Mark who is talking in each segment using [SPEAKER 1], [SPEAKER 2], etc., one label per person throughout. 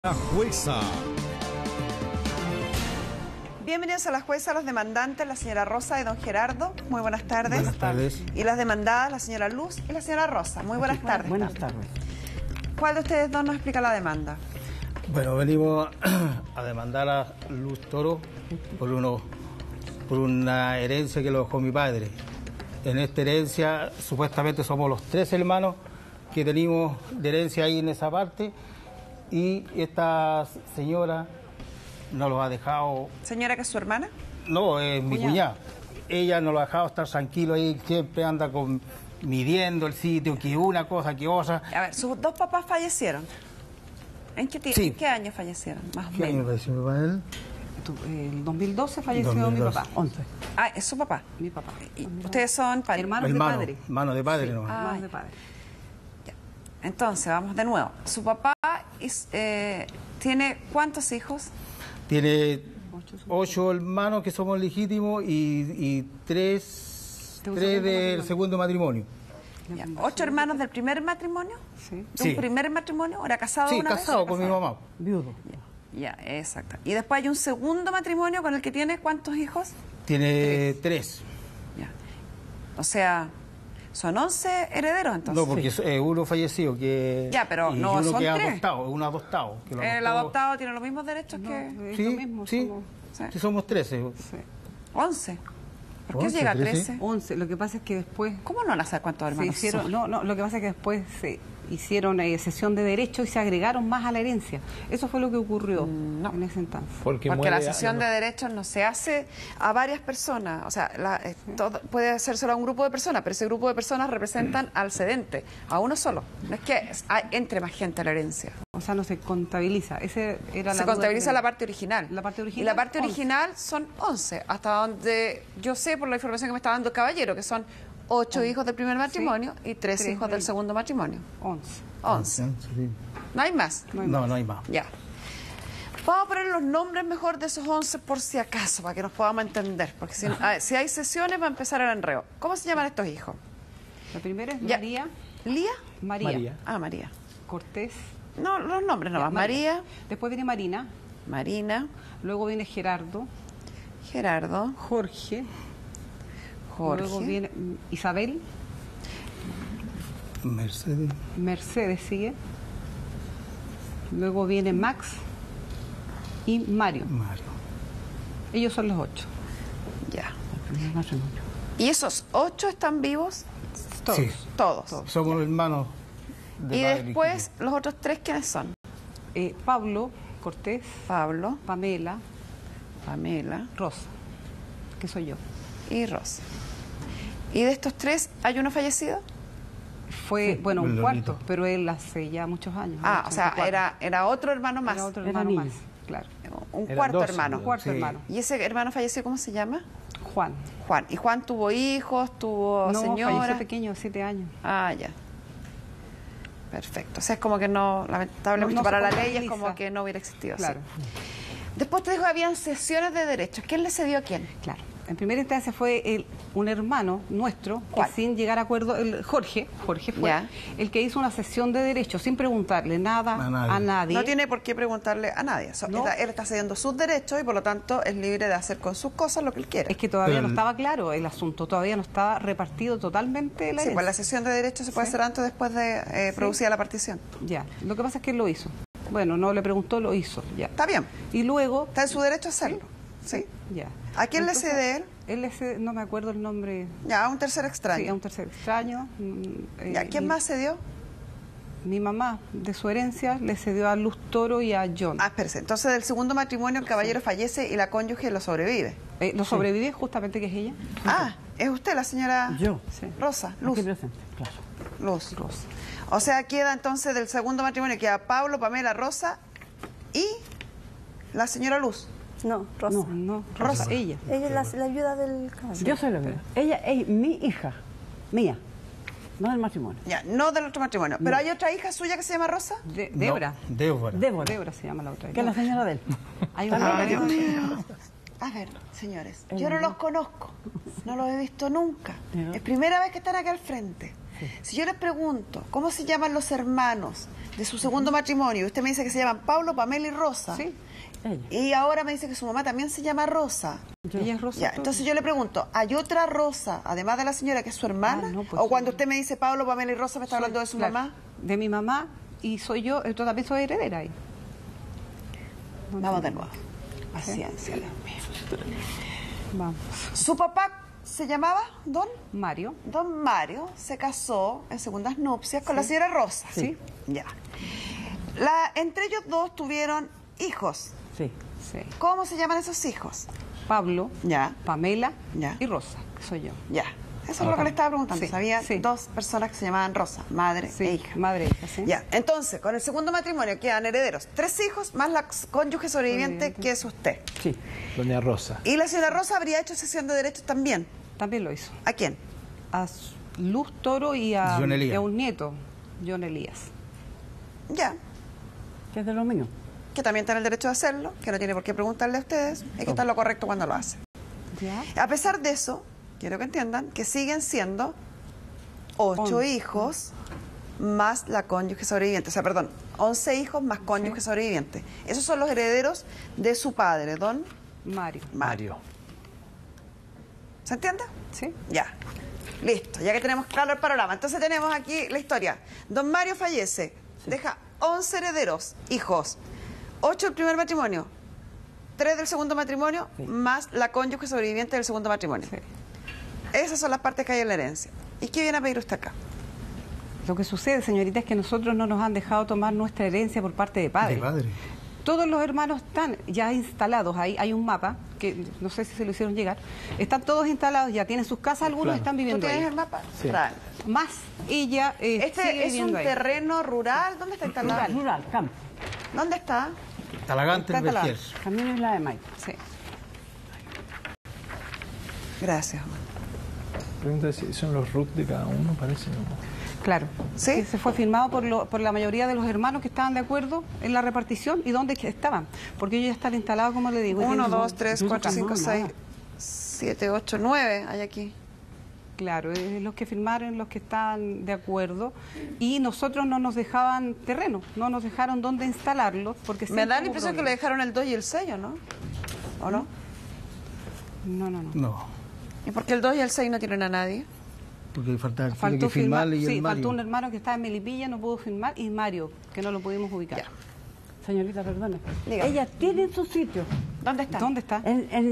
[SPEAKER 1] La jueza.
[SPEAKER 2] Bienvenidos a la jueza, los demandantes, la señora Rosa y don Gerardo. Muy buenas tardes.
[SPEAKER 3] Buenas tardes.
[SPEAKER 2] Y las demandadas, la señora Luz y la señora Rosa. Muy buenas tardes.
[SPEAKER 4] Buenas tardes.
[SPEAKER 2] ¿Cuál de ustedes dos nos explica la demanda?
[SPEAKER 3] Bueno, venimos a demandar a Luz Toro por una herencia que lo dejó mi padre. En esta herencia, supuestamente somos los 3 hermanos que tenemos de herencia ahí en esa parte, y esta señora nos lo ha dejado...
[SPEAKER 2] ¿Señora que es su hermana?
[SPEAKER 3] No, es mi cuñada. Ella nos lo ha dejado estar tranquilo ahí, siempre anda midiendo el sitio, que una cosa, que otra.
[SPEAKER 2] A ver, sus dos papás fallecieron. ¿En qué año fallecieron? Más o
[SPEAKER 3] ¿Qué año
[SPEAKER 2] menos.
[SPEAKER 3] falleció mi padre?
[SPEAKER 4] El 2012 falleció
[SPEAKER 3] 2012.
[SPEAKER 4] mi papá, 11.
[SPEAKER 2] Ah, es su papá.
[SPEAKER 4] Mi papá.
[SPEAKER 2] Y ustedes son
[SPEAKER 4] Hermanos de padre.
[SPEAKER 3] Hermano de padre,
[SPEAKER 4] Sí,
[SPEAKER 3] no.
[SPEAKER 4] hermanos de padre.
[SPEAKER 2] Ya. Entonces, vamos de nuevo. Su papá tiene ¿cuántos hijos?
[SPEAKER 3] Tiene 8 hermanos que somos legítimos y 3 del segundo matrimonio.
[SPEAKER 2] Ya. ¿8 hermanos del primer matrimonio?
[SPEAKER 4] Sí.
[SPEAKER 2] ¿De
[SPEAKER 3] Sí.
[SPEAKER 2] un primer matrimonio? ¿Era casado
[SPEAKER 3] Sí,
[SPEAKER 2] una
[SPEAKER 3] casado
[SPEAKER 2] vez?
[SPEAKER 3] con mi mamá.
[SPEAKER 4] Viudo.
[SPEAKER 2] Ya, exacto. Y después hay un segundo matrimonio con el que tiene ¿cuántos hijos?
[SPEAKER 3] Tiene 3.
[SPEAKER 2] Ya. O sea, son 11 herederos entonces.
[SPEAKER 3] No, porque uno fallecido que...
[SPEAKER 2] Ya, pero
[SPEAKER 3] y
[SPEAKER 2] no
[SPEAKER 3] uno
[SPEAKER 2] son
[SPEAKER 3] que es
[SPEAKER 2] 3.
[SPEAKER 3] adoptado, uno adoptado. Que lo
[SPEAKER 2] El
[SPEAKER 3] adoptó.
[SPEAKER 2] adoptado tiene los mismos derechos que
[SPEAKER 4] Es
[SPEAKER 3] Sí,
[SPEAKER 4] lo mismo,
[SPEAKER 3] sí,
[SPEAKER 4] somos
[SPEAKER 3] sí, somos 13.
[SPEAKER 2] 11. ¿Por qué
[SPEAKER 3] 11,
[SPEAKER 2] llega a
[SPEAKER 3] 13?
[SPEAKER 2] 13?
[SPEAKER 4] 11. Lo que pasa es que después
[SPEAKER 2] ¿Cómo no van a saber cuántos
[SPEAKER 4] se
[SPEAKER 2] hermanos
[SPEAKER 4] hicieron...
[SPEAKER 2] son?
[SPEAKER 4] No, lo que pasa es que después se hicieron sesión de derechos y se agregaron más a la herencia. Eso fue lo que ocurrió
[SPEAKER 2] No.
[SPEAKER 4] en ese entonces.
[SPEAKER 2] Porque la cesión de derechos no se hace a varias personas, o sea, puede hacérselo a un grupo de personas, pero ese grupo de personas representan al cedente, a uno solo. No es que entre más gente a la herencia.
[SPEAKER 4] O sea, no se contabiliza. Ese era
[SPEAKER 2] Se contabiliza la parte original.
[SPEAKER 4] La parte original.
[SPEAKER 2] Y la parte
[SPEAKER 4] 11.
[SPEAKER 2] original son 11, hasta donde yo sé por la información que me está dando el caballero, que son 8 hijos del primer matrimonio y 3 hijos del segundo matrimonio.
[SPEAKER 4] 11.
[SPEAKER 2] 11. ¿No hay más?
[SPEAKER 3] No hay más.
[SPEAKER 2] Ya. Vamos a poner los nombres mejor de esos 11 por si acaso, para que nos podamos entender. Porque si hay sesiones va a empezar el enreo. ¿Cómo se llaman estos hijos?
[SPEAKER 4] La primera es
[SPEAKER 2] Ya.
[SPEAKER 4] María.
[SPEAKER 2] ¿Lía?
[SPEAKER 4] María.
[SPEAKER 2] Ah, María.
[SPEAKER 4] Cortés.
[SPEAKER 2] No, los nombres nomás. María,
[SPEAKER 4] Después viene Marina.
[SPEAKER 2] Marina,
[SPEAKER 4] Luego viene Gerardo.
[SPEAKER 2] Gerardo,
[SPEAKER 4] Jorge.
[SPEAKER 2] Jorge.
[SPEAKER 4] Luego viene Isabel.
[SPEAKER 3] Mercedes.
[SPEAKER 4] Mercedes sigue. Luego viene Max y Mario.
[SPEAKER 3] Mario.
[SPEAKER 4] Ellos son los 8.
[SPEAKER 2] Ya. ¿Y esos 8 están vivos?
[SPEAKER 4] Todos.
[SPEAKER 3] Sí.
[SPEAKER 2] Todos.
[SPEAKER 3] Somos hermanos de
[SPEAKER 2] Y
[SPEAKER 3] padre
[SPEAKER 2] después,
[SPEAKER 3] legítimo.
[SPEAKER 2] los otros 3, ¿quiénes son?
[SPEAKER 4] Pablo, Cortés,
[SPEAKER 2] Pablo,
[SPEAKER 4] Pamela,
[SPEAKER 2] Pamela
[SPEAKER 4] Rosa, que soy yo.
[SPEAKER 2] y Rosa. ¿Y de estos 3 hay uno fallecido?
[SPEAKER 4] Fue, bueno, un
[SPEAKER 3] el
[SPEAKER 4] cuarto,
[SPEAKER 3] Lolito.
[SPEAKER 4] pero él hace ya muchos años.
[SPEAKER 2] Ah, o sea,
[SPEAKER 4] 84.
[SPEAKER 2] era otro hermano más.
[SPEAKER 4] Era otro
[SPEAKER 3] Era
[SPEAKER 4] hermano
[SPEAKER 3] niño.
[SPEAKER 4] más, claro.
[SPEAKER 2] Un
[SPEAKER 3] Eran
[SPEAKER 2] cuarto
[SPEAKER 3] 12,
[SPEAKER 2] hermano.
[SPEAKER 3] ¿no?
[SPEAKER 4] Cuarto
[SPEAKER 3] Sí.
[SPEAKER 4] hermano.
[SPEAKER 2] ¿Y ese hermano fallecido cómo se llama?
[SPEAKER 4] Juan.
[SPEAKER 2] Juan. ¿Y Juan tuvo hijos, tuvo
[SPEAKER 4] No,
[SPEAKER 2] señora?
[SPEAKER 4] falleció pequeño, 7 años.
[SPEAKER 2] Ah, ya. Perfecto. O sea, es como que no, lamentablemente
[SPEAKER 4] No se
[SPEAKER 2] para la ley es
[SPEAKER 4] contabiliza.
[SPEAKER 2] como que no hubiera existido.
[SPEAKER 4] Claro,
[SPEAKER 2] Sí. Después te dijo que habían sesiones de derechos. ¿Quién le cedió a quién?
[SPEAKER 4] claro. En primera instancia fue un hermano nuestro,
[SPEAKER 2] ¿Cuál?
[SPEAKER 4] que sin llegar a acuerdo, Jorge fue
[SPEAKER 2] Ya.
[SPEAKER 4] el que hizo una sesión de derechos sin preguntarle nada
[SPEAKER 3] A
[SPEAKER 4] a nadie.
[SPEAKER 2] No tiene por qué preguntarle a nadie.
[SPEAKER 4] No.
[SPEAKER 2] Él está cediendo sus derechos y por lo tanto es libre de hacer con sus cosas lo que él quiera.
[SPEAKER 4] Es que todavía
[SPEAKER 3] Pero
[SPEAKER 4] no estaba claro el asunto, todavía no estaba repartido totalmente la
[SPEAKER 2] Sí, pues la
[SPEAKER 4] herencia.
[SPEAKER 2] sesión de derechos se puede
[SPEAKER 4] Sí.
[SPEAKER 2] hacer antes o después de producida la partición.
[SPEAKER 4] Ya, lo que pasa es que él lo hizo. Bueno, no le preguntó, lo hizo, ya.
[SPEAKER 2] Está bien.
[SPEAKER 4] Y luego,
[SPEAKER 2] Está en su derecho a hacerlo. ¿Sí?
[SPEAKER 4] ya.
[SPEAKER 2] ¿A quién le
[SPEAKER 4] Entonces,
[SPEAKER 2] cede él?
[SPEAKER 4] Él le cede, no me acuerdo el nombre,
[SPEAKER 2] Ya, a un tercer extraño.
[SPEAKER 4] sí, a un tercer extraño.
[SPEAKER 2] Ya, ¿quién
[SPEAKER 4] y
[SPEAKER 2] más cedió?
[SPEAKER 4] Mi mamá, de su herencia, le cedió a Luz Toro y a John.
[SPEAKER 2] Ah, espérese. Entonces, del segundo matrimonio, el caballero fallece y la cónyuge lo sobrevive.
[SPEAKER 4] Lo sobrevive justamente que es ella.
[SPEAKER 2] Ah, es usted la señora
[SPEAKER 5] Yo.
[SPEAKER 4] Sí.
[SPEAKER 2] Rosa, Luz.
[SPEAKER 5] Aquí presente, claro.
[SPEAKER 2] Luz.
[SPEAKER 4] Rosa.
[SPEAKER 2] O sea, queda entonces del segundo matrimonio, queda Pablo, Pamela, Rosa y la señora Luz.
[SPEAKER 6] No, Rosa.
[SPEAKER 4] No,
[SPEAKER 2] Rosa.
[SPEAKER 4] ella.
[SPEAKER 6] Ella es la ayuda del caballero.
[SPEAKER 5] Yo soy la verdad. Ella es mi hija, mía, no del matrimonio.
[SPEAKER 2] Ya, no del otro matrimonio. ¿Pero hay otra hija suya que se llama Rosa?
[SPEAKER 4] Débora.
[SPEAKER 3] No, Débora.
[SPEAKER 5] Débora,
[SPEAKER 4] Débora se llama la otra.
[SPEAKER 5] que es la señora de él.
[SPEAKER 4] Hay una
[SPEAKER 2] Ay, Dios mío. A ver, señores, yo no los conozco, no los he visto nunca.
[SPEAKER 5] No.
[SPEAKER 2] Es primera vez que están acá al frente. Si yo les pregunto, ¿cómo se llaman los hermanos de su segundo matrimonio. Usted me dice que se llaman Pablo, Pamela y Rosa.
[SPEAKER 4] Sí.
[SPEAKER 5] Ella.
[SPEAKER 2] Y ahora me dice que su mamá también se llama Rosa.
[SPEAKER 4] Ella es Rosa.
[SPEAKER 2] Ya, entonces yo le pregunto, ¿hay otra Rosa, además de la señora, que es su hermana?
[SPEAKER 4] Ah, no, pues
[SPEAKER 2] ¿O cuando
[SPEAKER 4] sí.
[SPEAKER 2] usted me dice Pablo, Pamela y Rosa, me está hablando de su
[SPEAKER 4] Claro,
[SPEAKER 2] mamá?
[SPEAKER 4] De mi mamá, y soy yo también soy heredera ahí.
[SPEAKER 2] Vamos de nuevo. Paciencia, Dios mío.
[SPEAKER 4] Vamos.
[SPEAKER 2] ¿Su papá se llamaba Don?
[SPEAKER 4] Mario.
[SPEAKER 2] Don Mario se casó en segundas nupcias con la señora Rosa.
[SPEAKER 4] Sí.
[SPEAKER 2] Ya. Entre ellos dos tuvieron hijos.
[SPEAKER 5] Sí.
[SPEAKER 4] Sí.
[SPEAKER 2] ¿Cómo se llaman esos hijos?
[SPEAKER 4] Pablo,
[SPEAKER 2] Ya.
[SPEAKER 4] Pamela
[SPEAKER 2] Ya.
[SPEAKER 4] y Rosa, que soy yo.
[SPEAKER 2] Ya. Eso es lo que le estaba preguntando.
[SPEAKER 4] Sí,
[SPEAKER 2] Había
[SPEAKER 4] sí.
[SPEAKER 2] dos personas que se llamaban Rosa, madre
[SPEAKER 4] Sí,
[SPEAKER 2] e hija.
[SPEAKER 4] madre e hija, sí.
[SPEAKER 2] Ya. Entonces, con el segundo matrimonio quedan herederos 3 hijos más la cónyuge sobreviviente
[SPEAKER 4] Sobreviviente.
[SPEAKER 2] que es usted.
[SPEAKER 5] Sí.
[SPEAKER 1] Doña Rosa.
[SPEAKER 2] Y la señora Rosa habría hecho cesión de derechos también.
[SPEAKER 4] También lo hizo.
[SPEAKER 2] ¿A quién?
[SPEAKER 4] A Luz Toro y a,
[SPEAKER 3] John Elías.
[SPEAKER 4] y a un nieto, John Elías.
[SPEAKER 2] Ya.
[SPEAKER 5] ¿Qué es de lo mío?
[SPEAKER 2] Que también tiene el derecho de hacerlo, que no tiene por qué preguntarle a ustedes, hay que estar lo correcto cuando lo hace.
[SPEAKER 4] ¿Ya?
[SPEAKER 2] A pesar de eso, quiero que entiendan que siguen siendo 8 hijos más la cónyuge sobreviviente. O sea, perdón, 11 hijos más cónyuge sobreviviente. Esos son los herederos de su padre, don
[SPEAKER 4] Mario.
[SPEAKER 2] Mario. ¿Se entiende?
[SPEAKER 4] ¿Sí?
[SPEAKER 2] Ya. Listo, ya que tenemos claro el panorama. Entonces tenemos aquí la historia. Don Mario fallece, deja 11 herederos, hijos, 8 del primer matrimonio, 3 del segundo matrimonio, más la cónyuge sobreviviente del segundo matrimonio.
[SPEAKER 4] Sí.
[SPEAKER 2] Esas son las partes que hay en la herencia. ¿Y qué viene a pedir usted acá?
[SPEAKER 4] Lo que sucede, señorita, es que nosotros no nos han dejado tomar nuestra herencia por parte de padre.
[SPEAKER 3] De padre.
[SPEAKER 4] Todos los hermanos están ya instalados ahí. Hay un mapa, que no sé si se lo hicieron llegar. Están todos instalados, ya tienen sus casas, algunos
[SPEAKER 1] Claro.
[SPEAKER 4] están
[SPEAKER 2] ¿Tú
[SPEAKER 4] viviendo
[SPEAKER 2] tienes
[SPEAKER 4] ahí.
[SPEAKER 2] el mapa?
[SPEAKER 1] Sí.
[SPEAKER 2] Trae.
[SPEAKER 4] Más ella sigue
[SPEAKER 2] Este es un
[SPEAKER 4] viviendo ahí.
[SPEAKER 2] terreno rural. ¿Dónde está instalado?
[SPEAKER 5] Rural, campo.
[SPEAKER 2] ¿Dónde está?
[SPEAKER 3] Talagante,
[SPEAKER 4] Está talado.
[SPEAKER 3] Vergés.
[SPEAKER 5] También es la de Mike.
[SPEAKER 4] Sí.
[SPEAKER 2] Gracias.
[SPEAKER 1] Pregunta si son los RUT de cada uno, parece, ¿no?
[SPEAKER 4] Claro.
[SPEAKER 2] ¿Sí?
[SPEAKER 4] Que se fue firmado por la mayoría de los hermanos que estaban de acuerdo en la repartición y dónde estaban. Porque ellos ya están instalados, como le digo.
[SPEAKER 2] 1,
[SPEAKER 4] Tienen-
[SPEAKER 2] 2, 3, 4,
[SPEAKER 5] no,
[SPEAKER 2] 5, 6,
[SPEAKER 5] nada.
[SPEAKER 2] 7, 8, 9 hay aquí.
[SPEAKER 4] Claro, los que firmaron, los que estaban de acuerdo, y nosotros no nos dejaban terreno, no nos dejaron dónde instalarlos, porque
[SPEAKER 2] Me
[SPEAKER 4] siempre
[SPEAKER 2] da la
[SPEAKER 4] hubo
[SPEAKER 2] impresión que le
[SPEAKER 4] problemas.
[SPEAKER 2] dejaron el 2 y el 6, ¿o no? ¿O no?
[SPEAKER 4] No.
[SPEAKER 3] No,
[SPEAKER 2] ¿Y por qué el 2 y el 6 no tienen a nadie?
[SPEAKER 3] porque tiene
[SPEAKER 4] Faltó
[SPEAKER 3] que firmarle y
[SPEAKER 4] sí,
[SPEAKER 3] el Mario.
[SPEAKER 4] faltó un hermano que estaba en Melipilla, no pudo firmar, y Mario, que no lo pudimos ubicar.
[SPEAKER 2] Ya.
[SPEAKER 5] Señorita, perdone.
[SPEAKER 2] Dígame.
[SPEAKER 5] Ella tiene su sitio.
[SPEAKER 2] ¿Dónde está?
[SPEAKER 4] ¿Dónde está?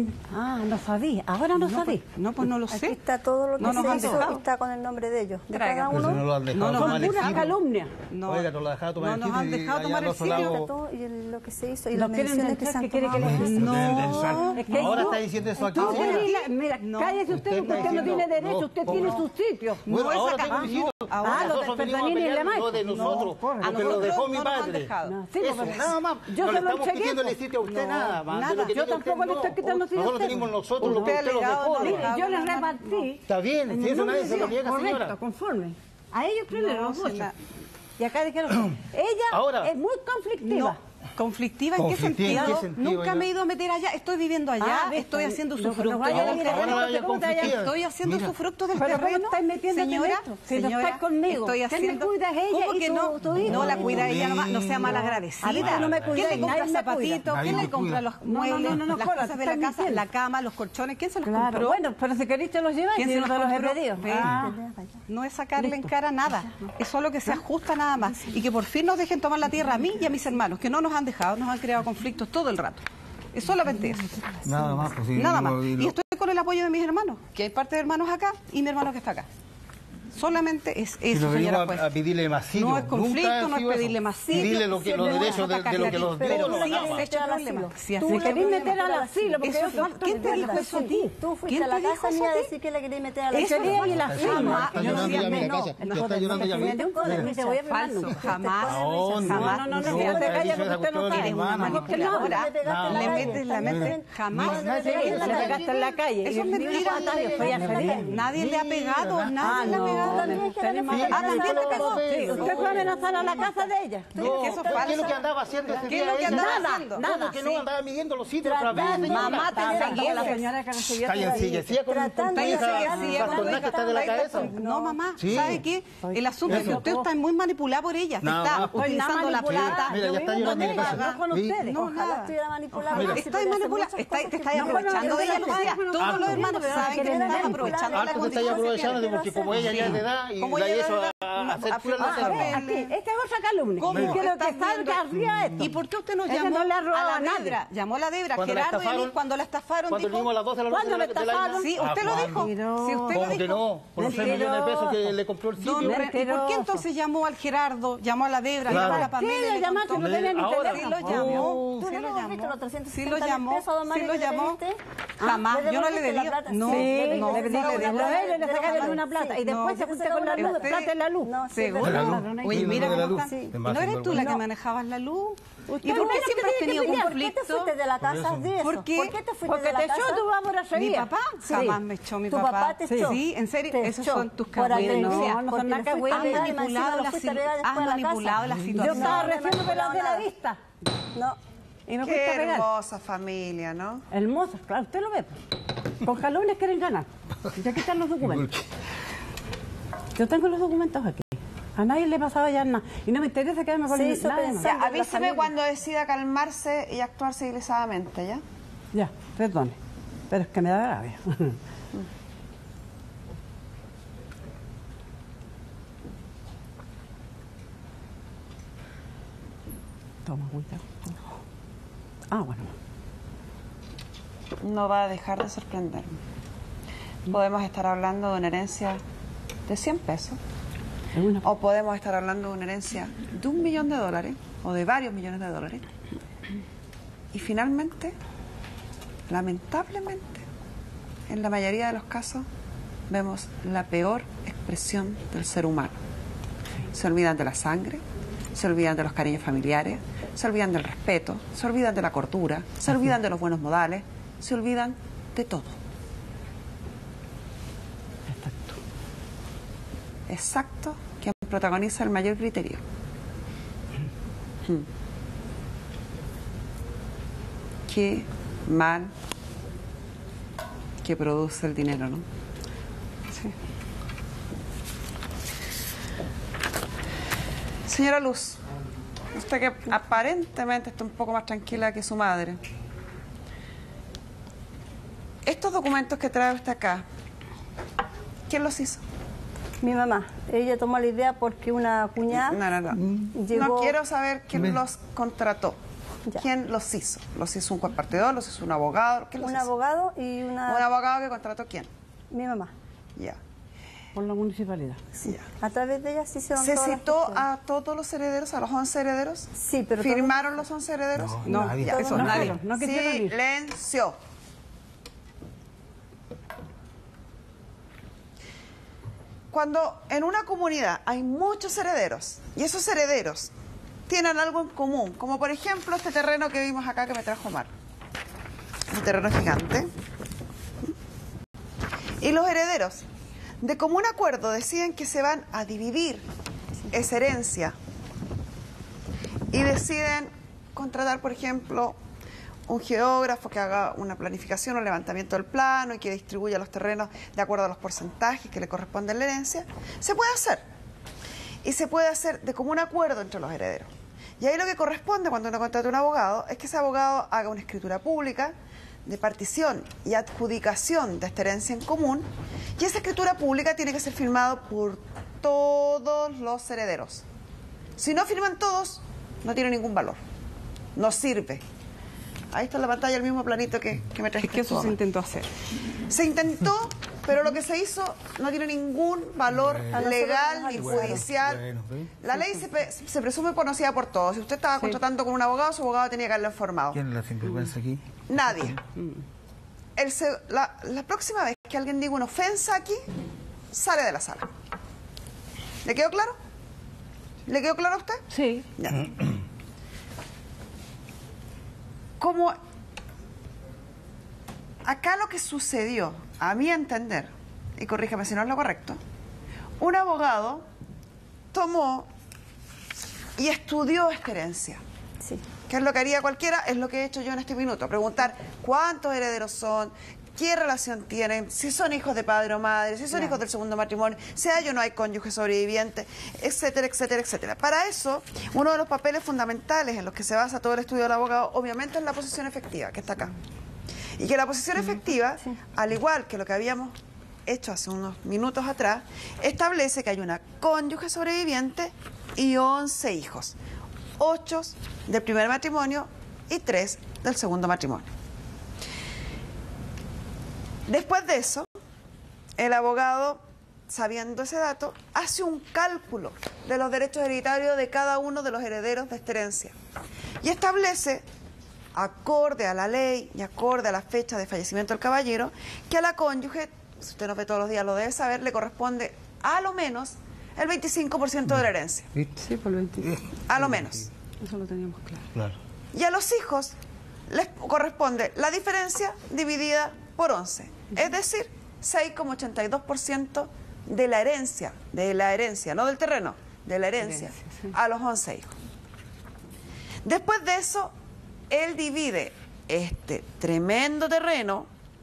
[SPEAKER 5] No sabía. Ahora no sabía.
[SPEAKER 4] No, pues no lo
[SPEAKER 6] Aquí
[SPEAKER 4] sé.
[SPEAKER 6] está todo lo que
[SPEAKER 4] No nos
[SPEAKER 6] se
[SPEAKER 4] han
[SPEAKER 6] hizo,
[SPEAKER 4] dejado.
[SPEAKER 6] está con el nombre de ellos. De
[SPEAKER 4] Traigan.
[SPEAKER 6] cada
[SPEAKER 3] Pero si
[SPEAKER 6] uno.
[SPEAKER 3] no lo han dejado
[SPEAKER 4] No, no,
[SPEAKER 3] tomar el
[SPEAKER 5] Pura
[SPEAKER 3] sitio.
[SPEAKER 5] calumnia.
[SPEAKER 4] No.
[SPEAKER 3] Oiga, no lo ha dejado tomar
[SPEAKER 4] No
[SPEAKER 3] el
[SPEAKER 4] nos
[SPEAKER 3] sitio
[SPEAKER 4] han
[SPEAKER 3] y
[SPEAKER 4] dejado
[SPEAKER 3] allá
[SPEAKER 4] tomar
[SPEAKER 3] al
[SPEAKER 4] el
[SPEAKER 3] otro
[SPEAKER 4] sitio.
[SPEAKER 3] lado-
[SPEAKER 6] Todo y lo que se hizo y
[SPEAKER 5] Nos
[SPEAKER 6] las
[SPEAKER 5] quieren
[SPEAKER 6] menciones que
[SPEAKER 5] entrar,
[SPEAKER 6] se han
[SPEAKER 5] que quiere que
[SPEAKER 6] tomado.
[SPEAKER 5] les-
[SPEAKER 4] No.
[SPEAKER 5] Es que
[SPEAKER 3] Ahora
[SPEAKER 5] yo-
[SPEAKER 3] está diciendo eso aquí.
[SPEAKER 5] Tú
[SPEAKER 3] ahora.
[SPEAKER 5] tenés la- Mira,
[SPEAKER 4] No.
[SPEAKER 5] cállese usted,
[SPEAKER 3] Usted
[SPEAKER 5] porque
[SPEAKER 3] está
[SPEAKER 5] usted no tiene
[SPEAKER 3] diciendo-
[SPEAKER 5] derecho,
[SPEAKER 3] no,
[SPEAKER 5] usted
[SPEAKER 3] ¿cómo
[SPEAKER 5] tiene
[SPEAKER 3] no?
[SPEAKER 5] su sitio.
[SPEAKER 3] Bueno,
[SPEAKER 4] No es
[SPEAKER 3] ahora
[SPEAKER 4] acá.
[SPEAKER 3] tengo diciendo.
[SPEAKER 4] Ahora.
[SPEAKER 5] Lo del
[SPEAKER 3] Nosotros venimos a
[SPEAKER 5] Ferdanini y
[SPEAKER 3] pelear
[SPEAKER 5] la Mike.
[SPEAKER 3] lo de nosotros,
[SPEAKER 5] No,
[SPEAKER 3] porque lo
[SPEAKER 4] nosotros
[SPEAKER 3] dejó mi
[SPEAKER 4] no nos han
[SPEAKER 3] padre.
[SPEAKER 4] dejado.
[SPEAKER 5] No, sí,
[SPEAKER 3] Eso,
[SPEAKER 5] porque-
[SPEAKER 3] nada más.
[SPEAKER 5] yo
[SPEAKER 3] No
[SPEAKER 5] se
[SPEAKER 3] le
[SPEAKER 5] lo
[SPEAKER 3] estamos
[SPEAKER 5] entregué,
[SPEAKER 3] quitando el
[SPEAKER 5] pues.
[SPEAKER 3] sitio a usted,
[SPEAKER 4] No,
[SPEAKER 3] nada más.
[SPEAKER 4] nada.
[SPEAKER 3] De lo que
[SPEAKER 5] Yo
[SPEAKER 3] tiene
[SPEAKER 5] tampoco
[SPEAKER 3] usted,
[SPEAKER 5] le estoy quitando
[SPEAKER 3] no.
[SPEAKER 5] sitio a
[SPEAKER 3] Nosotros
[SPEAKER 5] usted.
[SPEAKER 3] tenemos nosotros lo que
[SPEAKER 4] Usted
[SPEAKER 3] usted lo
[SPEAKER 4] alegado,
[SPEAKER 3] dejó.
[SPEAKER 4] no,
[SPEAKER 5] Mire,
[SPEAKER 4] no.
[SPEAKER 5] yo les repartí.
[SPEAKER 3] Está bien, si eso nadie se lo niega,
[SPEAKER 5] Correcto,
[SPEAKER 3] señora.
[SPEAKER 5] conforme. A ellos primero,
[SPEAKER 4] No,
[SPEAKER 5] los ocho.
[SPEAKER 4] señora.
[SPEAKER 5] Y acá dijeron, ella
[SPEAKER 3] Ahora.
[SPEAKER 5] es muy conflictiva.
[SPEAKER 4] No. ¿Conflictiva en qué
[SPEAKER 3] ¿Conflictiva en
[SPEAKER 4] sentido?
[SPEAKER 3] qué sentido,
[SPEAKER 4] Nunca
[SPEAKER 3] oiga?
[SPEAKER 4] me he ido a meter allá, estoy viviendo allá,
[SPEAKER 5] Ah, ¿ves?
[SPEAKER 4] estoy haciendo
[SPEAKER 5] Lo-
[SPEAKER 4] usufructo.
[SPEAKER 5] lo vaya a ir a
[SPEAKER 3] Ahora
[SPEAKER 5] ver,
[SPEAKER 3] vaya
[SPEAKER 5] ¿cómo te vaya?
[SPEAKER 3] conflictiva.
[SPEAKER 4] Estoy haciendo
[SPEAKER 3] Mira.
[SPEAKER 4] usufructo del
[SPEAKER 5] Pero ¿cómo
[SPEAKER 4] terreno.
[SPEAKER 5] estás metiéndote en
[SPEAKER 4] Señora,
[SPEAKER 5] esto? Si no
[SPEAKER 4] señora,
[SPEAKER 5] estás conmigo,
[SPEAKER 4] estoy
[SPEAKER 5] ¿quién me
[SPEAKER 4] haciendo...
[SPEAKER 5] cuida? Es ella
[SPEAKER 4] ¿Cómo
[SPEAKER 5] y
[SPEAKER 4] que
[SPEAKER 5] tu-
[SPEAKER 4] no?
[SPEAKER 5] tu hijo.
[SPEAKER 4] No la cuida ella nomás, no sea
[SPEAKER 3] No.
[SPEAKER 4] malagradecida.
[SPEAKER 5] A mí tú no me
[SPEAKER 4] ¿Quién
[SPEAKER 5] cuidas,
[SPEAKER 4] le compra
[SPEAKER 5] nadie me
[SPEAKER 4] zapatitos?
[SPEAKER 5] cuida.
[SPEAKER 4] ¿Quién
[SPEAKER 3] Nadie
[SPEAKER 4] le
[SPEAKER 3] me
[SPEAKER 4] compra
[SPEAKER 3] cuida.
[SPEAKER 4] los
[SPEAKER 5] No,
[SPEAKER 4] muebles,
[SPEAKER 5] no,
[SPEAKER 4] las
[SPEAKER 5] Cora,
[SPEAKER 4] cosas de la
[SPEAKER 5] estás
[SPEAKER 4] casa,
[SPEAKER 5] mintiendo.
[SPEAKER 4] la cama, los colchones? ¿Quién se los
[SPEAKER 5] Claro,
[SPEAKER 4] compró?
[SPEAKER 5] bueno, pero si querés te los llevas,
[SPEAKER 4] ¿Quién
[SPEAKER 5] si
[SPEAKER 4] se
[SPEAKER 5] no
[SPEAKER 4] los
[SPEAKER 5] te los he
[SPEAKER 4] compró?
[SPEAKER 5] pedido.
[SPEAKER 4] Ve.
[SPEAKER 5] Ah.
[SPEAKER 4] No es sacarle en
[SPEAKER 5] Listo.
[SPEAKER 4] cara nada, es solo que se ajusta nada más y que por fin nos dejen tomar la tierra a mí y a mis hermanos, que no nos han dejado, nos han creado conflictos todo el rato. Es solamente eso.
[SPEAKER 3] Nada más. Pues, sí,
[SPEAKER 4] Nada más.
[SPEAKER 3] y lo-
[SPEAKER 4] Y estoy con el apoyo de mis hermanos, que hay parte de hermanos acá y mi hermano que está acá. Solamente es
[SPEAKER 3] Y
[SPEAKER 4] eso,
[SPEAKER 3] lo
[SPEAKER 4] señora
[SPEAKER 3] venimos
[SPEAKER 4] juez.
[SPEAKER 3] a pedirle más sitio.
[SPEAKER 4] No es conflicto,
[SPEAKER 3] Nunca ha
[SPEAKER 4] no es
[SPEAKER 3] sido eso.
[SPEAKER 4] pedirle más sitio.
[SPEAKER 3] Pedirle los
[SPEAKER 4] Siempre
[SPEAKER 3] derechos
[SPEAKER 4] vamos a
[SPEAKER 3] de lo que los
[SPEAKER 4] sacar
[SPEAKER 3] dio.
[SPEAKER 4] pero
[SPEAKER 3] lo
[SPEAKER 4] sí
[SPEAKER 3] hagamos.
[SPEAKER 4] has hecho problema. Sí has
[SPEAKER 5] Tú
[SPEAKER 4] hecho
[SPEAKER 5] querés
[SPEAKER 4] problema.
[SPEAKER 5] meter al asilo, porque
[SPEAKER 4] Eso
[SPEAKER 5] yo
[SPEAKER 4] fue- ¿Quién te dijo eso a ti?
[SPEAKER 6] Tú fuiste
[SPEAKER 4] ¿Quién
[SPEAKER 6] a la
[SPEAKER 4] te dijo
[SPEAKER 6] casa
[SPEAKER 4] eso
[SPEAKER 6] mía
[SPEAKER 4] a
[SPEAKER 6] a
[SPEAKER 4] ti?
[SPEAKER 6] decir que la quería meter a la
[SPEAKER 4] Eso
[SPEAKER 6] casa.
[SPEAKER 5] quería y la
[SPEAKER 4] jamás.
[SPEAKER 5] firma.
[SPEAKER 3] Está
[SPEAKER 5] Yo no
[SPEAKER 3] llorando
[SPEAKER 5] decía,
[SPEAKER 3] ya, mira,
[SPEAKER 5] no,
[SPEAKER 3] casa.
[SPEAKER 5] no,
[SPEAKER 3] Ya está llorando ya,
[SPEAKER 5] me
[SPEAKER 3] mira.
[SPEAKER 5] dio un poder, te voy a firmar
[SPEAKER 4] Falso,
[SPEAKER 5] nunca.
[SPEAKER 4] jamás.
[SPEAKER 3] No, no,
[SPEAKER 4] jamás.
[SPEAKER 5] no, no,
[SPEAKER 3] no,
[SPEAKER 5] no, te
[SPEAKER 3] ahí
[SPEAKER 5] callas
[SPEAKER 3] se
[SPEAKER 5] porque usted no
[SPEAKER 3] escuchó,
[SPEAKER 5] sabe.
[SPEAKER 4] Eres una
[SPEAKER 3] hermana.
[SPEAKER 4] manipuladora.
[SPEAKER 6] Le pegaste en la
[SPEAKER 4] Le
[SPEAKER 6] calle,
[SPEAKER 4] metes, la
[SPEAKER 6] también.
[SPEAKER 4] metes. Jamás.
[SPEAKER 5] No, le pegaste en la calle.
[SPEAKER 4] Eso es
[SPEAKER 5] Y
[SPEAKER 4] mentira.
[SPEAKER 5] fue a feliz.
[SPEAKER 4] Nadie le ha pegado, nadie le ha
[SPEAKER 5] no,
[SPEAKER 6] también quieres amenazar
[SPEAKER 4] también te
[SPEAKER 6] a la
[SPEAKER 4] pegó.
[SPEAKER 6] casa.
[SPEAKER 5] Sí, usted fue a amenazar a la casa de ella.
[SPEAKER 3] No,
[SPEAKER 4] que eso es
[SPEAKER 3] ¿qué es lo
[SPEAKER 4] falso?
[SPEAKER 3] que andaba haciendo ese
[SPEAKER 4] ¿Qué
[SPEAKER 3] día?
[SPEAKER 4] es lo que
[SPEAKER 3] ella?
[SPEAKER 4] andaba
[SPEAKER 5] Nada,
[SPEAKER 4] haciendo?
[SPEAKER 5] nada.
[SPEAKER 3] ¿Cómo que no? Andaba midiendo los sitios otra vez,
[SPEAKER 6] Tratando-
[SPEAKER 3] señora.
[SPEAKER 4] Mamá, te
[SPEAKER 5] Estaba
[SPEAKER 4] seguía
[SPEAKER 5] la
[SPEAKER 4] la
[SPEAKER 5] señora que recibía
[SPEAKER 3] Cállense, sigue con
[SPEAKER 6] Tratando
[SPEAKER 3] tu
[SPEAKER 6] de
[SPEAKER 3] hija
[SPEAKER 6] seguir,
[SPEAKER 3] trastornada que está de la cabeza.
[SPEAKER 4] No, mamá,
[SPEAKER 3] Sí.
[SPEAKER 4] ¿sabe qué? El asunto es que
[SPEAKER 3] Eso.
[SPEAKER 4] usted está muy manipulada por ella.
[SPEAKER 3] Nada
[SPEAKER 4] Está
[SPEAKER 3] más, pues.
[SPEAKER 4] utilizando la plata.
[SPEAKER 3] Mira, ya está
[SPEAKER 5] Yo vivo
[SPEAKER 3] llorando
[SPEAKER 5] con
[SPEAKER 3] en
[SPEAKER 5] ella,
[SPEAKER 3] casa.
[SPEAKER 5] no con
[SPEAKER 3] Sí.
[SPEAKER 5] ustedes.
[SPEAKER 4] No,
[SPEAKER 6] Ojalá
[SPEAKER 4] nada.
[SPEAKER 6] estuviera manipulada.
[SPEAKER 3] Mira.
[SPEAKER 6] si
[SPEAKER 4] Estoy
[SPEAKER 6] tuviera
[SPEAKER 4] manipulada,
[SPEAKER 6] muchas
[SPEAKER 4] te
[SPEAKER 6] cosas
[SPEAKER 4] estás
[SPEAKER 6] que-
[SPEAKER 4] aprovechando de ella, Lucía. Todos los hermanos saben que te estás aprovechando de la
[SPEAKER 3] Harto se estáis
[SPEAKER 4] condición.
[SPEAKER 3] aprovechando porque como ella ya es de edad y
[SPEAKER 4] Como
[SPEAKER 3] la
[SPEAKER 4] ella
[SPEAKER 3] hizo
[SPEAKER 4] es de
[SPEAKER 3] a hacer
[SPEAKER 4] edad,
[SPEAKER 3] pura
[SPEAKER 4] a
[SPEAKER 3] locura.
[SPEAKER 4] ver,
[SPEAKER 5] Aquí, esta es otra calumnia.
[SPEAKER 4] ¿Cómo?
[SPEAKER 5] Y quiero que
[SPEAKER 4] Estás viendo-
[SPEAKER 5] salga arriba esto.
[SPEAKER 4] ¿Y por qué usted nos
[SPEAKER 5] Ella
[SPEAKER 4] llamó
[SPEAKER 5] no le ha robado
[SPEAKER 4] a
[SPEAKER 5] a
[SPEAKER 4] la
[SPEAKER 5] nadie.
[SPEAKER 4] Debra? Llamó a la Debra,
[SPEAKER 3] Cuando la
[SPEAKER 4] Gerardo y
[SPEAKER 3] estafaron,
[SPEAKER 4] Elis, cuando la estafaron,
[SPEAKER 3] Cuando
[SPEAKER 4] dijo...
[SPEAKER 3] vimos a las 12 de la noche
[SPEAKER 5] ¿Cuándo me
[SPEAKER 3] de la
[SPEAKER 5] estafaron?
[SPEAKER 4] Sí, usted lo dijo.
[SPEAKER 5] ¿cuándo?
[SPEAKER 4] Sí, usted lo
[SPEAKER 3] ¿Cómo que
[SPEAKER 4] dijo.
[SPEAKER 3] no? Por los 6 millones de pesos que le compró el
[SPEAKER 4] Don
[SPEAKER 3] sitio.
[SPEAKER 4] Ren- ¿Y por qué entonces llamó al Gerardo, llamó a la Debra,
[SPEAKER 3] Claro.
[SPEAKER 4] llamó a la
[SPEAKER 5] ¿Qué
[SPEAKER 4] Pamela?
[SPEAKER 5] le llamaste? No tenía ni
[SPEAKER 3] Ahora.
[SPEAKER 4] Sí
[SPEAKER 5] teléfono.
[SPEAKER 4] lo llamó,
[SPEAKER 6] ¿Tú
[SPEAKER 4] sí
[SPEAKER 6] no
[SPEAKER 4] lo
[SPEAKER 6] le has visto
[SPEAKER 4] llamó,
[SPEAKER 6] los 360
[SPEAKER 4] sí lo
[SPEAKER 6] mil
[SPEAKER 4] llamó,
[SPEAKER 6] pesos, don
[SPEAKER 4] sí
[SPEAKER 6] Mario,
[SPEAKER 4] lo
[SPEAKER 6] que le
[SPEAKER 4] llamó.
[SPEAKER 6] diste?
[SPEAKER 4] Jamás,
[SPEAKER 6] ¿Le
[SPEAKER 4] yo no le
[SPEAKER 6] devolviste la
[SPEAKER 4] debí,
[SPEAKER 6] plata?
[SPEAKER 4] no,
[SPEAKER 6] Sí,
[SPEAKER 4] no,
[SPEAKER 6] le
[SPEAKER 4] no le
[SPEAKER 6] sacaron
[SPEAKER 4] debo.
[SPEAKER 6] la plata.
[SPEAKER 5] Le sacaron una plata y
[SPEAKER 6] Sí.
[SPEAKER 5] después
[SPEAKER 6] No,
[SPEAKER 5] se fuiste con la
[SPEAKER 6] se
[SPEAKER 5] luz,
[SPEAKER 6] sacaron
[SPEAKER 5] plata en la luz.
[SPEAKER 6] No, sí,
[SPEAKER 4] ¿Seguro?
[SPEAKER 6] de
[SPEAKER 3] La
[SPEAKER 6] verdad.
[SPEAKER 3] luz.
[SPEAKER 4] Oye,
[SPEAKER 3] Sí,
[SPEAKER 4] mira
[SPEAKER 3] de la
[SPEAKER 4] cómo
[SPEAKER 3] luz.
[SPEAKER 4] está.
[SPEAKER 3] Sí.
[SPEAKER 4] ¿Y no eres tú la que
[SPEAKER 6] No.
[SPEAKER 4] manejabas la luz?
[SPEAKER 5] Usted
[SPEAKER 4] ¿Y por
[SPEAKER 5] no
[SPEAKER 4] qué
[SPEAKER 5] es lo
[SPEAKER 4] siempre
[SPEAKER 5] que
[SPEAKER 4] has
[SPEAKER 5] tiene
[SPEAKER 4] tenido
[SPEAKER 5] que pelear.
[SPEAKER 6] ¿Por qué te
[SPEAKER 4] conflicto?
[SPEAKER 6] fuiste de la casa de eso?
[SPEAKER 4] ¿Por qué?
[SPEAKER 6] ¿Por qué te fuiste
[SPEAKER 5] Porque
[SPEAKER 6] de la
[SPEAKER 5] te
[SPEAKER 6] casa?
[SPEAKER 5] echó tu
[SPEAKER 4] ¿Mi
[SPEAKER 5] borrachería.
[SPEAKER 4] papá? Jamás me echó mi
[SPEAKER 6] ¿Tu
[SPEAKER 4] papá.
[SPEAKER 6] papá te echó?
[SPEAKER 4] Sí, en serio,
[SPEAKER 6] Te
[SPEAKER 4] esos
[SPEAKER 6] echó.
[SPEAKER 4] son tus
[SPEAKER 6] Por
[SPEAKER 4] cagüines.
[SPEAKER 6] atrevido.
[SPEAKER 5] No, no son
[SPEAKER 6] Porque
[SPEAKER 5] nada
[SPEAKER 6] le fuiste
[SPEAKER 5] cagüines.
[SPEAKER 6] a pegar y
[SPEAKER 4] Has
[SPEAKER 6] encima
[SPEAKER 4] manipulado
[SPEAKER 6] lo
[SPEAKER 4] la
[SPEAKER 6] fuiste a pegar
[SPEAKER 4] has
[SPEAKER 6] después a la
[SPEAKER 4] manipulado
[SPEAKER 6] casa.
[SPEAKER 4] la
[SPEAKER 5] Yo
[SPEAKER 4] situación.
[SPEAKER 5] estaba
[SPEAKER 6] No, no he
[SPEAKER 5] recién pelado de la
[SPEAKER 6] manipulado
[SPEAKER 5] vista.
[SPEAKER 6] No.
[SPEAKER 5] Y me fuiste
[SPEAKER 2] Qué
[SPEAKER 5] a pegar.
[SPEAKER 2] hermosa familia, ¿no?
[SPEAKER 5] Hermosa, claro, usted lo ve. Pues. Con jalones quieren ganar. Y aquí están los documentos. Yo tengo los documentos aquí. A nadie le pasaba ya nada. Y no me interesa quedarme con
[SPEAKER 6] Se
[SPEAKER 5] el
[SPEAKER 6] hizo
[SPEAKER 5] nada,
[SPEAKER 6] pensar.
[SPEAKER 2] Ya,
[SPEAKER 6] de la
[SPEAKER 2] avíseme
[SPEAKER 6] familia.
[SPEAKER 2] cuando decida calmarse y actuar civilizadamente, ¿ya?
[SPEAKER 5] Ya, perdone. Pero es que me da rabia. Toma, cuidado. Ah, bueno.
[SPEAKER 2] No va a dejar de sorprenderme. Podemos estar hablando de una herencia de 100 pesos,
[SPEAKER 5] Es una...
[SPEAKER 2] o podemos estar hablando de una herencia de $1 millón o de varios millones de dólares. Y finalmente, lamentablemente, en la mayoría de los casos, vemos la peor expresión del ser humano. Se olvidan de la sangre, se olvidan de los cariños familiares, se olvidan del respeto, se olvidan de la cordura, se olvidan de los buenos modales, se olvidan de todo. Exacto, quien protagoniza el mayor criterio. Qué mal que produce el dinero, ¿no? Sí. Señora Luz, usted que aparentemente está un poco más tranquila que su madre, estos documentos que trae usted acá, ¿quién los hizo?
[SPEAKER 6] Mi mamá, ella tomó la idea porque una cuñada
[SPEAKER 2] No.
[SPEAKER 6] llegó...
[SPEAKER 2] No quiero saber quién los contrató.
[SPEAKER 6] Ya.
[SPEAKER 2] ¿Quién los hizo? ¿Los hizo un juez partidor? ¿Los hizo un abogado? ¿Quién los
[SPEAKER 6] un
[SPEAKER 2] hizo?
[SPEAKER 6] abogado y
[SPEAKER 2] Un abogado que contrató quién.
[SPEAKER 6] mi mamá.
[SPEAKER 2] Ya.
[SPEAKER 5] Por la municipalidad.
[SPEAKER 2] Ya.
[SPEAKER 6] A través de ella se hicieron
[SPEAKER 2] ¿Se
[SPEAKER 6] todas las
[SPEAKER 2] citó
[SPEAKER 6] gestiones.
[SPEAKER 2] a todos los herederos, a los 11 herederos?
[SPEAKER 6] Sí, pero
[SPEAKER 2] ¿Firmaron los 11 herederos?
[SPEAKER 3] No, nadie.
[SPEAKER 2] Ya.
[SPEAKER 4] Eso
[SPEAKER 5] No,
[SPEAKER 4] nadie.
[SPEAKER 5] no quisieron ir.
[SPEAKER 2] Silencio. Cuando en una comunidad hay muchos herederos y esos herederos tienen algo en común, como por ejemplo este terreno que vimos acá que me trajo Omar, un terreno gigante, y los herederos de común acuerdo deciden que se van a dividir esa herencia y deciden contratar, por ejemplo, un geógrafo que haga una planificación o levantamiento del plano y que distribuya los terrenos de acuerdo a los porcentajes que le corresponden a la herencia, se puede hacer. Y se puede hacer de común acuerdo entre los herederos. Y ahí lo que corresponde cuando uno contrata a un abogado es que ese abogado haga una escritura pública de partición y adjudicación de esta herencia en común, y esa escritura pública tiene que ser firmada por todos los herederos. Si no firman todos, no tiene ningún valor. No sirve. Ahí está en la pantalla el mismo planito que me trajiste.
[SPEAKER 4] Es que eso
[SPEAKER 2] tú,
[SPEAKER 4] se
[SPEAKER 2] Omar.
[SPEAKER 4] intentó hacer.
[SPEAKER 2] Se intentó, pero lo que se hizo no tiene ningún valor legal ni judicial.
[SPEAKER 3] Bueno, ¿sí?
[SPEAKER 2] La ley se presume conocida por todos. Si usted estaba contratando con un abogado, su abogado tenía que haberlo informado.
[SPEAKER 3] ¿Quién es la sinvergüenza aquí?
[SPEAKER 2] Nadie. La próxima vez que alguien diga una ofensa aquí, sale de la sala. ¿Le quedó claro? ¿Le quedó claro a usted?
[SPEAKER 5] Sí.
[SPEAKER 2] Ya. Como acá lo que sucedió, a mi entender, y corríjame si no es lo correcto, un abogado tomó y estudió esta herencia.
[SPEAKER 6] Sí.
[SPEAKER 2] ¿Qué es lo que haría cualquiera? Es lo que he hecho yo en este minuto. Preguntar cuántos herederos son, qué relación tienen, si son hijos de padre o madre, si son hijos del segundo matrimonio, si hay o no hay cónyuge sobreviviente, etcétera, etcétera, etcétera. Para eso, uno de los papeles fundamentales en los que se basa todo el estudio del abogado, obviamente, es la posición efectiva, que está acá. Y que la posición efectiva, al igual que lo que habíamos hecho hace unos minutos atrás, establece que hay una cónyuge sobreviviente y 11 hijos. 8 del primer matrimonio y 3 del segundo matrimonio. Después de eso, el abogado, sabiendo ese dato, hace un cálculo de los derechos hereditarios de cada uno de los herederos de esta herencia y establece, acorde a la ley y acorde a la fecha de fallecimiento del caballero, que a la cónyuge, si usted nos ve todos los días lo debe saber, le corresponde a lo menos el 25% de la herencia.
[SPEAKER 4] Sí, por el 25.
[SPEAKER 2] A lo menos.
[SPEAKER 4] Eso lo teníamos claro.
[SPEAKER 3] Claro.
[SPEAKER 2] Y a los hijos les corresponde la diferencia dividida por 11, es decir, 6,82% de la herencia, no del terreno, de la herencia, a los 11 hijos. Después de eso, él divide este tremendo terreno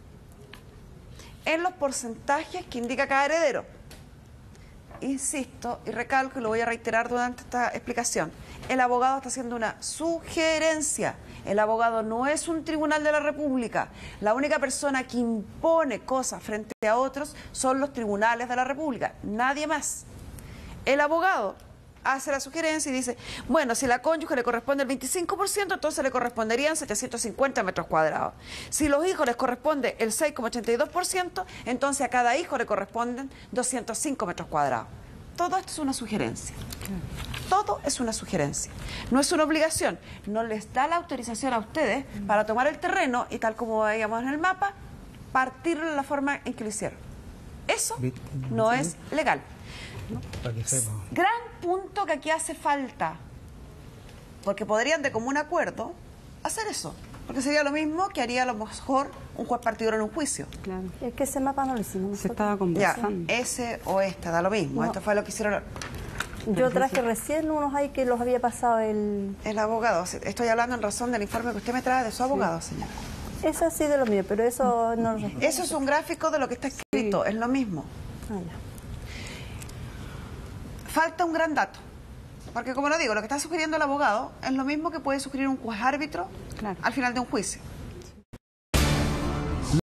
[SPEAKER 2] en los porcentajes que indica cada heredero. Insisto y recalco, y lo voy a reiterar durante esta explicación, el abogado está haciendo una sugerencia. El abogado no es un tribunal de la República. La única persona que impone cosas frente a otros son los tribunales de la República, nadie más. El abogado hace la sugerencia y dice, bueno, si la cónyuge le corresponde el 25%, entonces le corresponderían 750 metros cuadrados. Si los hijos les corresponde el 6,82%, entonces a cada hijo le corresponden 205 metros cuadrados. Todo esto es una sugerencia. Todo es una sugerencia. No es una obligación. No les da la autorización a ustedes para tomar el terreno y, tal como veíamos en el mapa, partirlo de la forma en que lo hicieron. Eso no es legal.
[SPEAKER 3] Para que sepa.
[SPEAKER 2] Gran punto que aquí hace falta, porque podrían de común acuerdo hacer eso, porque sería lo mismo que haría a lo mejor un juez partidor en un juicio.
[SPEAKER 4] Claro.
[SPEAKER 6] Es que ese mapa no lo hicimos
[SPEAKER 4] Se
[SPEAKER 6] nosotros.
[SPEAKER 4] estaba
[SPEAKER 2] Ya,
[SPEAKER 4] conversando.
[SPEAKER 2] ese o este, da lo mismo.
[SPEAKER 6] No.
[SPEAKER 2] Esto fue lo que hicieron
[SPEAKER 6] Yo traje recién unos ahí que los había pasado el...
[SPEAKER 2] el abogado. Estoy hablando en razón del informe que usted me trae de su abogado, señora.
[SPEAKER 6] Es así de lo mío, pero eso no lo...
[SPEAKER 2] Eso es un gráfico de lo que está escrito, es lo mismo.
[SPEAKER 6] Ah, ya.
[SPEAKER 2] Falta un gran dato, porque como lo digo, lo que está sugiriendo el abogado es lo mismo que puede sugerir un juez árbitro
[SPEAKER 4] Claro.
[SPEAKER 2] al final de un juicio.